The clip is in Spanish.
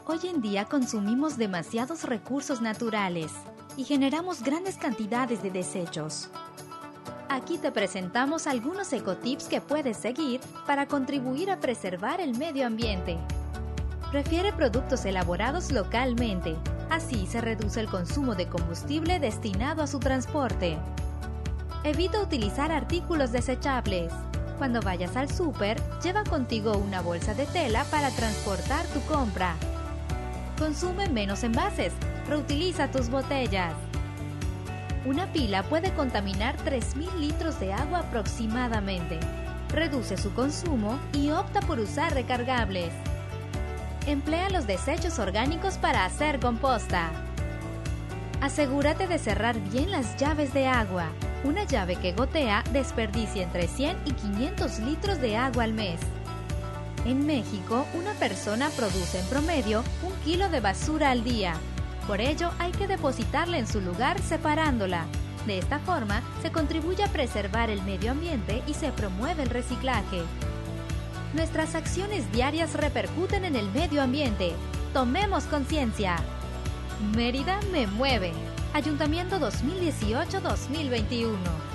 Hoy en día consumimos demasiados recursos naturales y generamos grandes cantidades de desechos. Aquí te presentamos algunos ecotips que puedes seguir para contribuir a preservar el medio ambiente. Prefiere productos elaborados localmente, así se reduce el consumo de combustible destinado a su transporte. Evita utilizar artículos desechables. Cuando vayas al súper, lleva contigo una bolsa de tela para transportar tu compra. Consume menos envases. Reutiliza tus botellas. Una pila puede contaminar 3.000 litros de agua aproximadamente. Reduce su consumo y opta por usar recargables. Emplea los desechos orgánicos para hacer composta. Asegúrate de cerrar bien las llaves de agua. Una llave que gotea desperdicia entre 100 y 500 litros de agua al mes. En México, una persona produce en promedio 1 kilo de basura al día. Por ello, hay que depositarla en su lugar separándola. De esta forma, se contribuye a preservar el medio ambiente y se promueve el reciclaje. Nuestras acciones diarias repercuten en el medio ambiente. Tomemos conciencia. Mérida me mueve. Ayuntamiento 2018-2021.